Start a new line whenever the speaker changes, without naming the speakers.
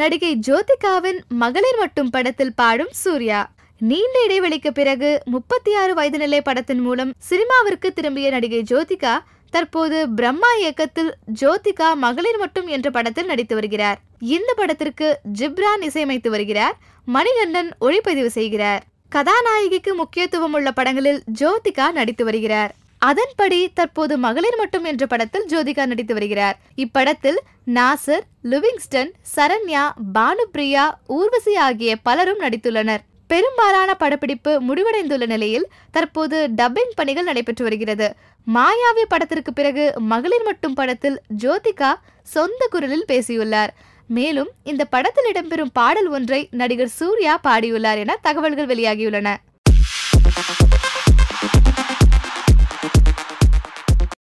நடிகை ஜோதிகாவின் மகளிர் மட்டும் படத்தில் பாடும் சூர்யா. நீண்ட இடைவெளிக்கு பிறகு 36 வயது நிலை படத்தின் மூலம் சினிமாவிற்கு திரும்பிய நடிகை ஜோதிகா தற்போது பிரம்மா இயக்கத்தில் ஜோதிகா மகளிர் மட்டும் என்ற படத்தில் நடித்து வருகிறார். இந்த படத்திற்கு ஜிப்ரான் இசையமைத்து வருகிறார். மணிகண்டன் ஒளிப்பதிவு செய்கிறார். கதாநாயகிக்கு முக்கியத்துவம் உள்ள படங்களில் ஜோதிகா நடித்து வருகிறார். அதன்படி தற்போது மகளிர் மட்டும் என்ற படத்தில் ஜோதிகா நடித்து வருகிறார். இப்படத்தில் நாசர், லிவிங்ஸ்டன், சரண்யா, பானுப்பிரியா, ஊர்வசி ஆகிய பலரும் நடித்துள்ளனர். பெரும்பாலான படப்பிடிப்பு முடிவடைந்துள்ள நிலையில் தற்போது டப்பிங் பணிகள் நடைபெற்று வருகிறது. மாயாவி படத்திற்கு பிறகு மகளிர் மட்டும் படத்தில் ஜோதிகா சொந்த குரலில் பேசியுள்ளார். மேலும் இந்த படத்தில் இடம்பெறும் பாடல் ஒன்றை நடிகர் சூர்யா பாடியுள்ளார் என தகவல்கள் வெளியாகியுள்ளன.